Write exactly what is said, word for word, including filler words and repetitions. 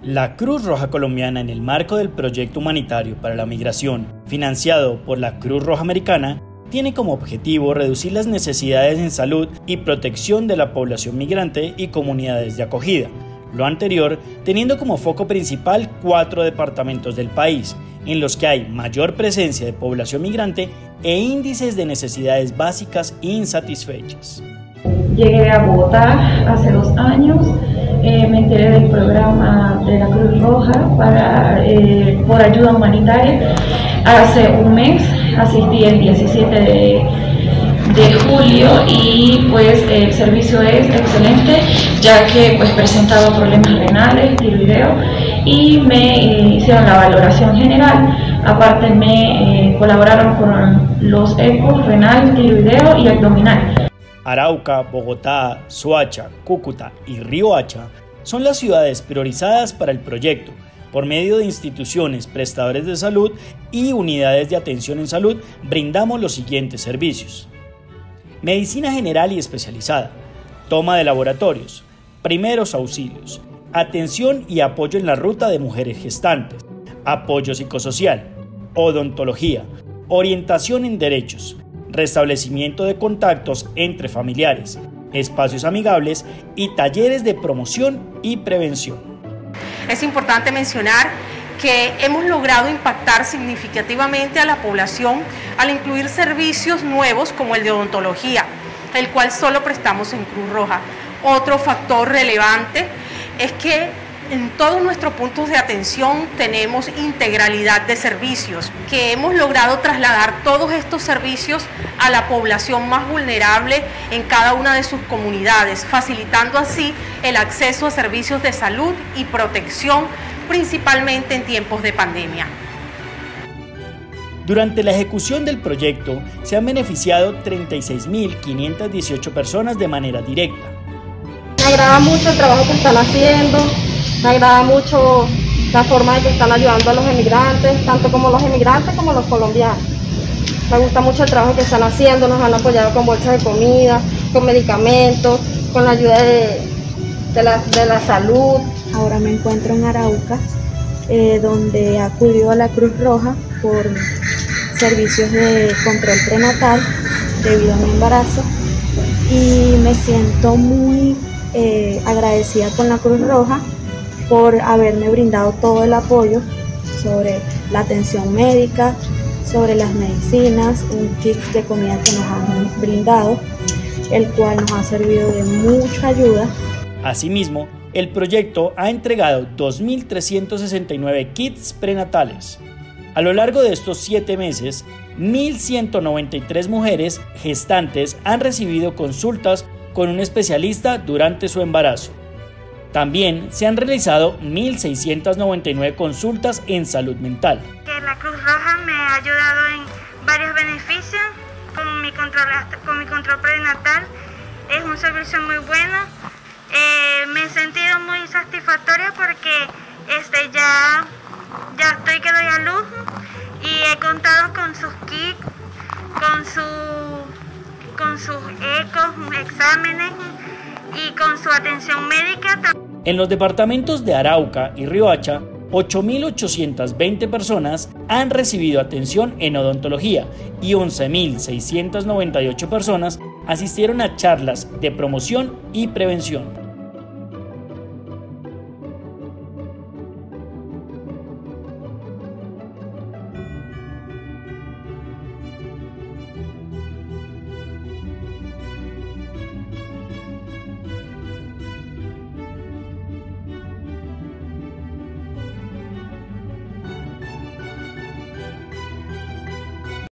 La Cruz Roja Colombiana, en el marco del Proyecto Humanitario para la Migración, financiado por la Cruz Roja Americana, tiene como objetivo reducir las necesidades en salud y protección de la población migrante y comunidades de acogida. Lo anterior teniendo como foco principal cuatro departamentos del país, en los que hay mayor presencia de población migrante e índices de necesidades básicas insatisfechas. Llegué a Bogotá hace dos años, eh, me enteré del programa de la Cruz Roja para, eh, por ayuda humanitaria. Hace un mes asistí el diecisiete de, de julio y pues el servicio es excelente, ya que pues presentaba problemas renales, tiroideo, y me eh, hicieron la valoración general. Aparte me eh, colaboraron con los ecos renal, tiroideo y abdominal. Arauca, Bogotá, Soacha, Cúcuta y Riohacha son las ciudades priorizadas para el proyecto, por medio de instituciones, prestadores de salud y unidades de atención en salud. Brindamos los siguientes servicios: medicina general y especializada, toma de laboratorios, primeros auxilios, atención y apoyo en la ruta de mujeres gestantes, apoyo psicosocial, odontología, orientación en derechos, restablecimiento de contactos entre familiares, espacios amigables y talleres de promoción y prevención. Es importante mencionar que hemos logrado impactar significativamente a la población al incluir servicios nuevos como el de odontología, el cual solo prestamos en Cruz Roja. Otro factor relevante es que en todos nuestros puntos de atención tenemos integralidad de servicios, que hemos logrado trasladar todos estos servicios a la población más vulnerable en cada una de sus comunidades, facilitando así el acceso a servicios de salud y protección, principalmente en tiempos de pandemia. Durante la ejecución del proyecto se han beneficiado treinta y seis mil quinientas dieciocho personas de manera directa. Me agrada mucho el trabajo que están haciendo. Me agrada mucho la forma en que están ayudando a los emigrantes, tanto como los emigrantes como los colombianos. Me gusta mucho el trabajo que están haciendo, nos han apoyado con bolsas de comida, con medicamentos, con la ayuda de, de, la, de la salud. Ahora me encuentro en Arauca, eh, donde acudió a la Cruz Roja por servicios de control prenatal debido a mi embarazo, y me siento muy eh, agradecida con la Cruz Roja por haberme brindado todo el apoyo sobre la atención médica, sobre las medicinas, un kit de comida que nos han brindado, el cual nos ha servido de mucha ayuda. Asimismo, el proyecto ha entregado dos mil trescientos sesenta y nueve kits prenatales. A lo largo de estos siete meses, mil ciento noventa y tres mujeres gestantes han recibido consultas con un especialista durante su embarazo. También se han realizado mil seiscientas noventa y nueve consultas en salud mental. La Cruz Roja me ha ayudado en varios beneficios, como mi control, con mi control prenatal. Es un servicio muy bueno. Eh, me he sentido muy satisfactoria porque este, ya, ya estoy que doy a luz y he contado con sus kits, con, su, con sus ecos, exámenes y con su atención médica. En los departamentos de Arauca y Riohacha, ocho mil ochocientas veinte personas han recibido atención en odontología y once mil seiscientas noventa y ocho personas asistieron a charlas de promoción y prevención.